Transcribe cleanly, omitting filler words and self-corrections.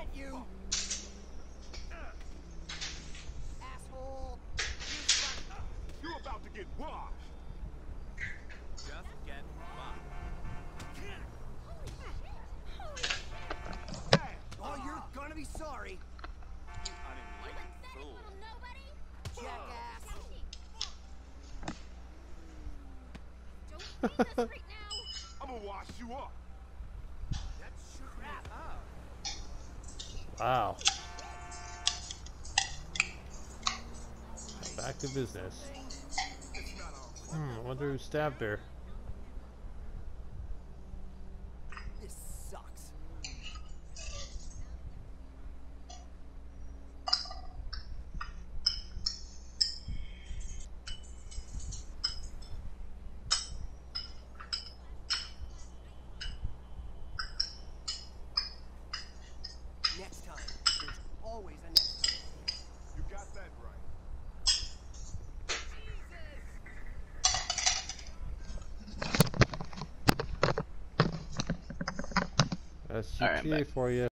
you. Asshole. You're about to get washed. Just get by. Oh, you're gonna be sorry. You unenlightened fool. Jackass. Don't beat us right now. I'm gonna wash you up. That's crap up. Wow. Back to business. I wonder who stabbed her. This sucks. Next time. There's always a next time. You got that right. That's Alright, I'm GTA back. for you.